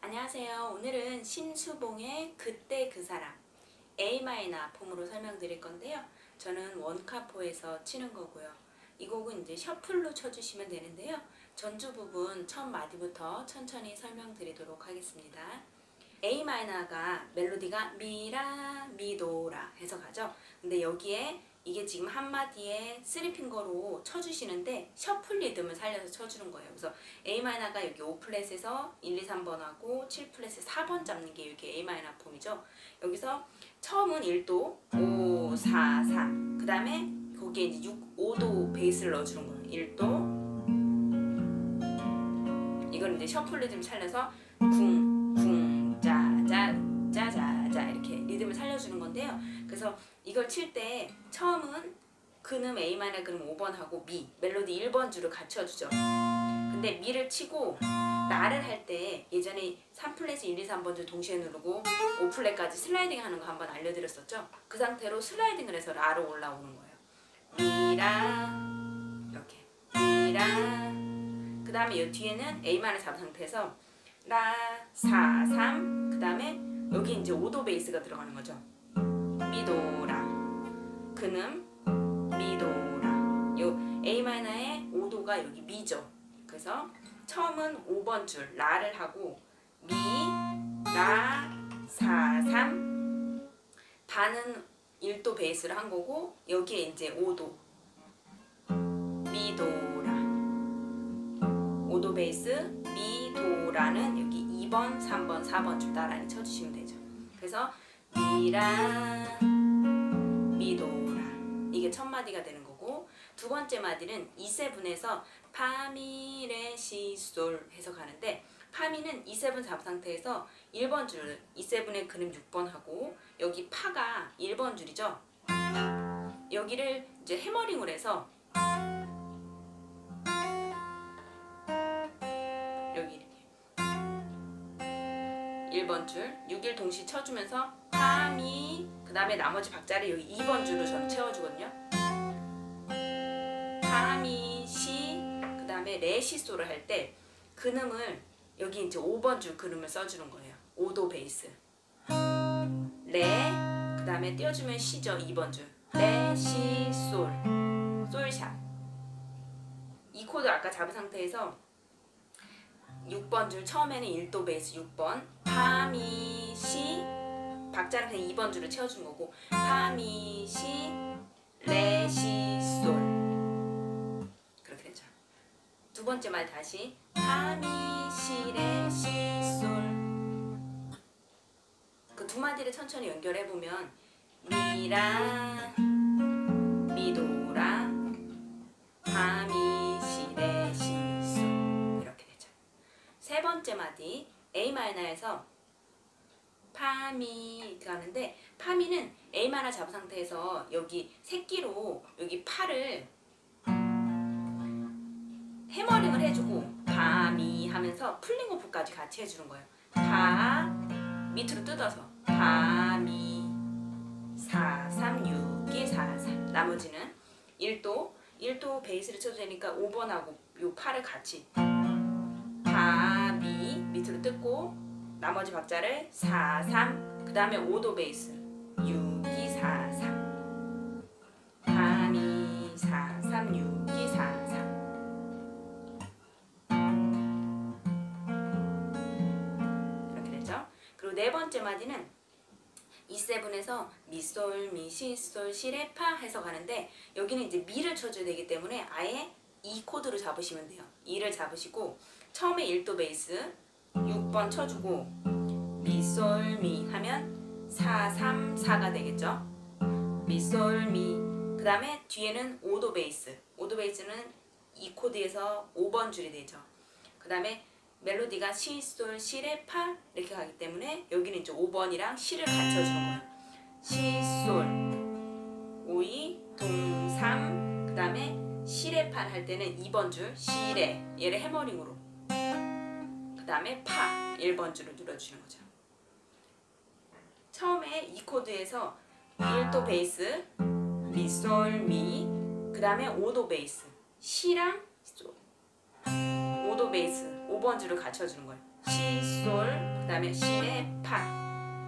안녕하세요. 오늘은 신수봉의 그때 그 사람 A마이너 폼으로 설명드릴 건데요. 저는 원카포에서 치는 거고요. 이 곡은 이제 셔플로 쳐주시면 되는데요. 전주 부분 첫 마디부터 천천히 설명드리도록 하겠습니다. A마이너가 멜로디가 미라 미도라 해서 가죠. 근데 여기에 이게 지금 한 마디에 3핑거로 쳐주시는데 셔플 리듬을 살려서 쳐주는 거예요. 그래서 A마이너가 여기 5플랫에서 1, 2, 3번 하고 7플랫에서 4번 잡는 게 이게 A마이너 폼이죠. 여기서 처음은 1도 5, 4, 3 그 다음에 거기에 이제 5도 베이스를 넣어주는 거예요. 1도 이건 이제 셔플 리듬 살려서 쿵, 쿵, 짜자, 짜자자 이렇게 리듬을 살려주는 건데요. 그래서 이걸 칠 때 처음은 근음 A마이너 근음 5번 하고 미 멜로디 1번 줄을 갖춰주죠. 근데 미를 치고 라를 할 때 예전에 3플랫 1, 2, 3번 줄 동시에 누르고 5플랫까지 슬라이딩 하는 거 한번 알려드렸었죠. 그 상태로 슬라이딩을 해서 라로 올라오는 거예요. 미라 이렇게 미라 그 다음에 이 뒤에는 A마이너 잡은 상태에서 라, 4, 3 그 다음에 여기 이제 5도 베이스가 들어가는 거죠. 미도라 근음 미도라 요 A마이너의 5도가 여기 미죠. 그래서 처음은 5번 줄 라를 하고 미, 라, 4, 3 반은 1도 베이스를 한 거고 여기에 이제 5도 미도라 5도 베이스 미도라는 여기 2번, 3번, 4번 줄 나란히 쳐주시면 되죠. 그래서 미라 미도라 이게 첫 마디가 되는 거고 두 번째 마디는 E7에서 파미레시솔 해서 가는데 파미는 E7 잡은 상태에서 1번 줄 E7의 근음 6번 하고 여기 파가 1번 줄이죠. 여기를 이제 해머링을 해서 여기 이렇게 1번 줄 6일 동시 쳐주면서 파미 그 다음에 나머지 박자를 여기 2번 줄로 저는 채워주거든요. 파미 시 그 다음에 레시소를 할 때 근음을 여기 이제 5번 줄 근음을 써주는 거예요. 5도 베이스 레 그 다음에 띄워주면 시죠. 2번 줄 레 시 솔 솔샵 이 코드 아까 잡은 상태에서 6번 줄 처음에는 1도 베이스 6번 파미 시 박자를 그냥 2번 줄을 채워준 거고 파미 시 레 시 솔 그렇게 되죠. 두 번째 말 다시 파미 시 레 시 솔 그 두 마디를 천천히 연결해 보면 미라 미도라 파미 시 레 시 솔 이렇게 되죠. 세 번째 마디 A마이너에서 파미 가는데 파미는 A마이너 잡은 상태에서 여기 새끼로 여기 파를 해머링을 해주고 파미 하면서 플링오프까지 같이 해주는 거예요. 파 밑으로 뜯어서 파미 4, 3, 6, 2, 4, 3 나머지는 1도 베이스를 쳐도 되니까 5번하고 요 파를 같이 파미 밑으로 뜯고 나머지 박자를 4, 3 그 다음에 5도 베이스 6, 2, 4, 3 파미 4, 3, 6, 2, 4, 3 이렇게 되죠. 그리고 네 번째 마디는 E7에서 미솔, 미시솔, 시레파 해서 가는데 여기는 이제 미를 쳐줘야 되기 때문에 아예 E 코드로 잡으시면 돼요. E를 잡으시고 처음에 1도 베이스 6번 쳐주고 미솔 미 하면 4, 3, 4가 되겠죠. 미솔 미 그 다음에 뒤에는 5도 베이스 5도 베이스는 E 코드에서 5번 줄이 되죠. 그 다음에 멜로디가 시, 솔, 시레, 파 이렇게 가기 때문에 여기는 이제 5번이랑 시를 갖춰주는 거예요. 시, 솔 5, 2, 동, 3 그 다음에 시레, 파 할 때는 2번 줄 시레 얘를 해머링으로 그 다음에 파 1번 줄을 눌러주시는 거죠. 처음에 이 코드에서 1도 베이스 미, 솔, 미 그 다음에 5도 베이스 시랑 솔 5도 베이스 5번 줄을 갖춰주는 거예요. 시, 솔 그 다음에 시레 파.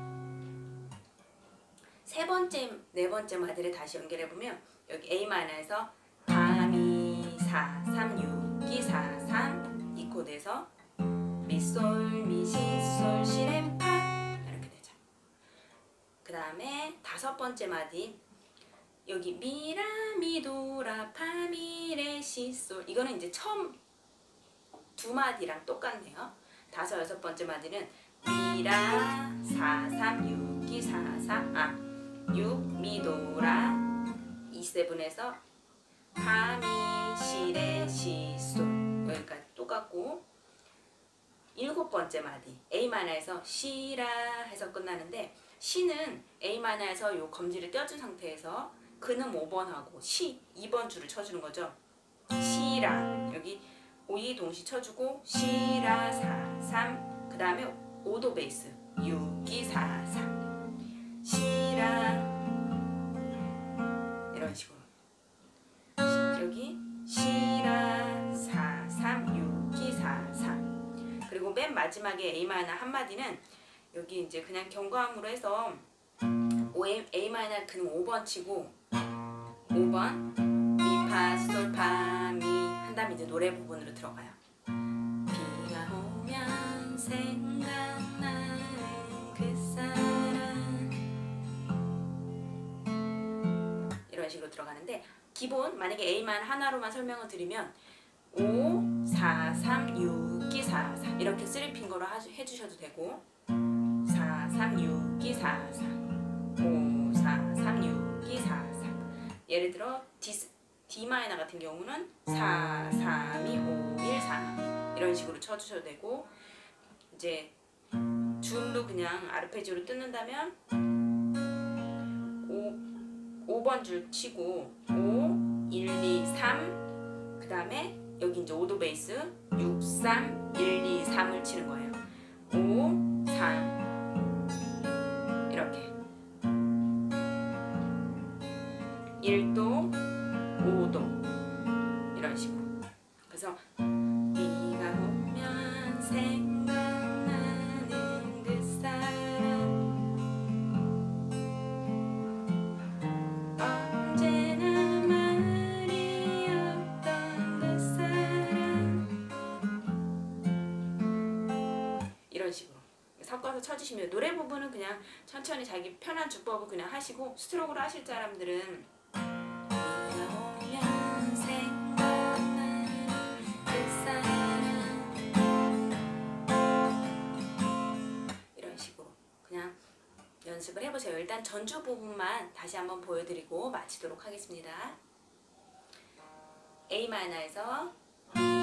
세 번째, 네 번째 마디를 다시 연결해 보면 여기 A 마이너에서 파미 4 3 6 2 4 3 이 코드에서 미솔 미시솔 시레 파 이렇게 되죠. 그 다음에 다섯 번째 마디 여기 미라 미도라 파미레 시솔 이거는 이제 처음 두 마디랑 똑같네요. 다섯 여섯 번째 마디는 미라 4 3 6 2 4 4 6 미도라 E7에서 파미 시레 시솔 여기까지 똑같고 일곱 번째 마디 A 마이너에서 시라 해서 끝나는데 시는 A 마이너에서 요 검지를 떼어준 상태에서 그는 5번하고 시 2번 줄을 쳐주는 거죠. 시라 여기 5이 동시 쳐주고 시라 4 3 그 다음에 5도 베이스 6 2 4 4 시라 이런 식으로 여기 시라 4 3 6 2 4 4 그리고 맨 마지막에 A 마이너 한마디는 여기 이제 그냥 경과음으로 해서 A 마이너 그는 5번 치고 5번 미파 솔 파 미 한 다음에 이제 노래 부분으로 들어가요. 비가 오면 생각나는 그 사람 이런 식으로 들어가는데 기본 만약에 A만 하나로만 설명을 드리면 5 4 3 6 2 4 4 이렇게 3핑거로 해주셔도 되고 4 3 6 2 4 4 5 4 3 6 2 4 4 예를 들어 D 마이너 같은 경우는 4 3 2 5 1 4 이런 식으로 쳐주셔도 되고 이제 줄로 그냥 아르페지오로 뜯는다면 5번 줄 치고 5 1 2 3 그 다음에 여기 이제 5도 베이스 6 3 1 2 3을 치는 거예요. 5 3 이렇게 1도 5도 이런 식으로 그래서 비가 오면 생각나는 그 사람 언제나 말이 없던 그 사람 이런 식으로 섞어서 쳐주시면 노래 부분은 그냥 천천히 자기 편한 주법을 그냥 하시고 스트로크로 하실 사람들은 이런 식으로 그냥 연습을 해보세요. 일단 전주 부분만 다시 한번 보여드리고 마치도록 하겠습니다. A 마이너에서